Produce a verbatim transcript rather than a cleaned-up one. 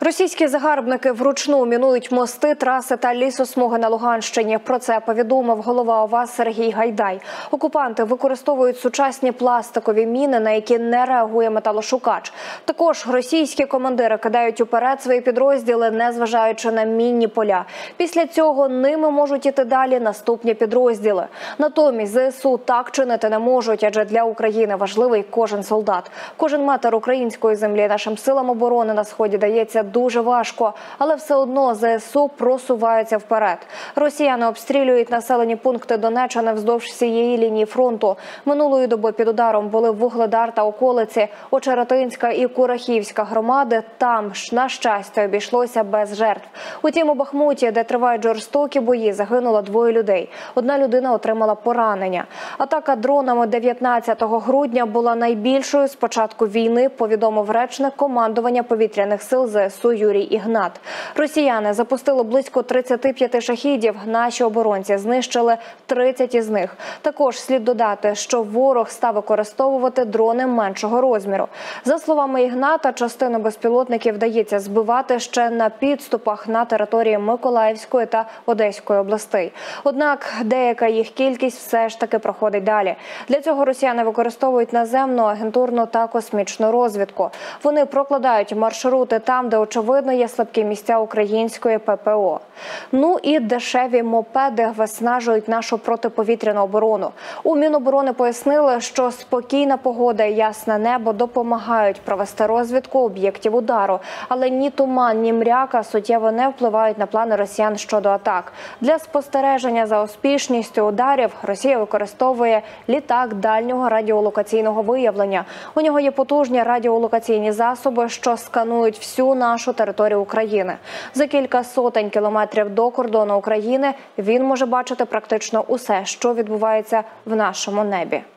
Російські загарбники вручну мінують мости, траси та лісосмуги на Луганщині. Про це повідомив голова ОВА Сергій Гайдай. Окупанти використовують сучасні пластикові міни, на які не реагує металошукач. Також російські командири кидають уперед свої підрозділи, незважаючи на мінні поля. Після цього ними можуть іти далі наступні підрозділи. Натомість ЗСУ так чинити не можуть, адже для України важливий кожен солдат. Кожен метр української землі нашим силам оборони на Сході дається дуже важко, але все одно ЗСУ просуваються вперед. Росіяни обстрілюють населені пункти Донеччини вздовж всієї лінії фронту. Минулої доби під ударом були Вугледар та околиці, Очеретинська і Курахівська громади. Там, на щастя, обійшлося без жертв. Утім, у Бахмуті, де тривають жорстокі бої, загинуло двоє людей. Одна людина отримала поранення. Атака дронами дев'ятнадцятого грудня була найбільшою з початку війни, повідомив речник командування повітряних сил ЗСУ Юрій Ігнат. Росіяни запустили близько тридцяти п'яти шахідів. Наші оборонці знищили тридцять із них. Також слід додати, що ворог став використовувати дрони меншого розміру. За словами Ігната, частину безпілотників вдається збивати ще на підступах на території Миколаївської та Одеської областей. Однак деяка їх кількість все ж таки проходить далі. Для цього росіяни використовують наземну, агентурну та космічну розвідку. Вони прокладають маршрути там, де очевидно є слабкі місця української ППО. Ну і дешеві мопеди виснажують нашу протиповітряну оборону. У Міноборони пояснили, що спокійна погода і ясне небо допомагають провести розвідку об'єктів удару. Але ні туман, ні мряка суттєво не впливають на плани росіян щодо атак. Для спостереження за успішністю ударів Росія використовує літак дальнього радіолокаційного виявлення. У нього є потужні радіолокаційні засоби, що сканують всю нашу територію України. За кілька сотень кілометрів до кордону України він може бачити практично усе, що відбувається в нашому небі.